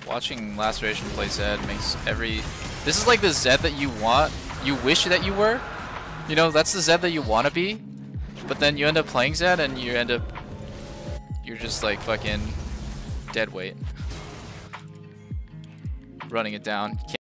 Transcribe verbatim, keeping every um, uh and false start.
watching Laceration play Zed makes every... This is like the Zed that you want, you wish that you were. You know, that's the Zed that you want to be. But then you end up playing Zed and you end up... You're just like fucking dead weight. Running it down.